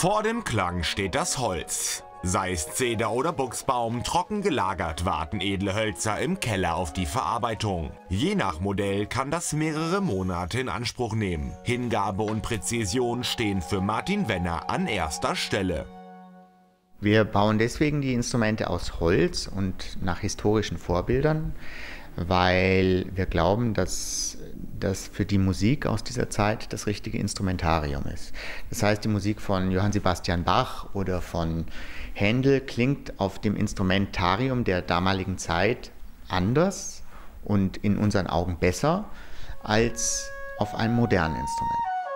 Vor dem Klang steht das Holz. Sei es Zeder oder Buchsbaum, trocken gelagert warten edle Hölzer im Keller auf die Verarbeitung. Je nach Modell kann das mehrere Monate in Anspruch nehmen. Hingabe und Präzision stehen für Martin Wenner an erster Stelle. Wir bauen deswegen die Instrumente aus Holz und nach historischen Vorbildern, weil wir glauben, dass das für die Musik aus dieser Zeit das richtige Instrumentarium ist. Das heißt, die Musik von Johann Sebastian Bach oder von Händel klingt auf dem Instrumentarium der damaligen Zeit anders und in unseren Augen besser als auf einem modernen Instrument.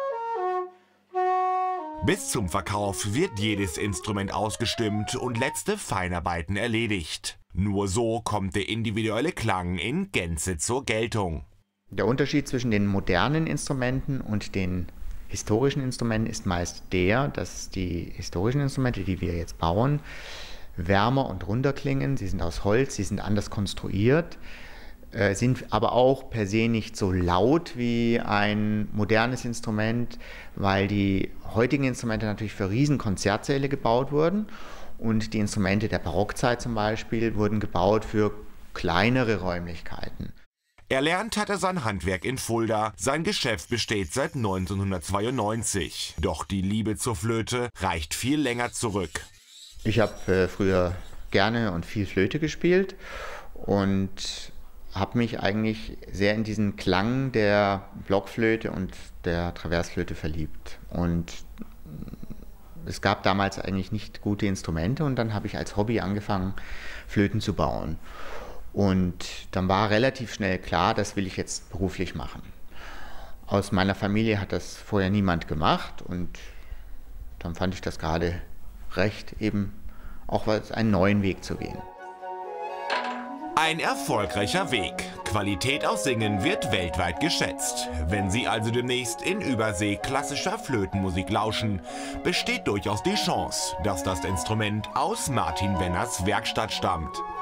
Bis zum Verkauf wird jedes Instrument ausgestimmt und letzte Feinarbeiten erledigt. Nur so kommt der individuelle Klang in Gänze zur Geltung. Der Unterschied zwischen den modernen Instrumenten und den historischen Instrumenten ist meist der, dass die historischen Instrumente, die wir jetzt bauen, wärmer und runder klingen. Sie sind aus Holz, sie sind anders konstruiert, sind aber auch per se nicht so laut wie ein modernes Instrument, weil die heutigen Instrumente natürlich für riesen Konzertsäle gebaut wurden und die Instrumente der Barockzeit zum Beispiel wurden gebaut für kleinere Räumlichkeiten. Erlernt hat er sein Handwerk in Fulda, sein Geschäft besteht seit 1992. Doch die Liebe zur Flöte reicht viel länger zurück. Ich habe früher gerne und viel Flöte gespielt und habe mich eigentlich sehr in diesen Klang der Blockflöte und der Traversflöte verliebt. Und es gab damals eigentlich nicht gute Instrumente und dann habe ich als Hobby angefangen, Flöten zu bauen. Und dann war relativ schnell klar, das will ich jetzt beruflich machen. Aus meiner Familie hat das vorher niemand gemacht und dann fand ich das gerade recht, eben auch einen neuen Weg zu gehen. Ein erfolgreicher Weg. Qualität aus Singen wird weltweit geschätzt. Wenn Sie also demnächst in Übersee klassischer Flötenmusik lauschen, besteht durchaus die Chance, dass das Instrument aus Martin Wenners Werkstatt stammt.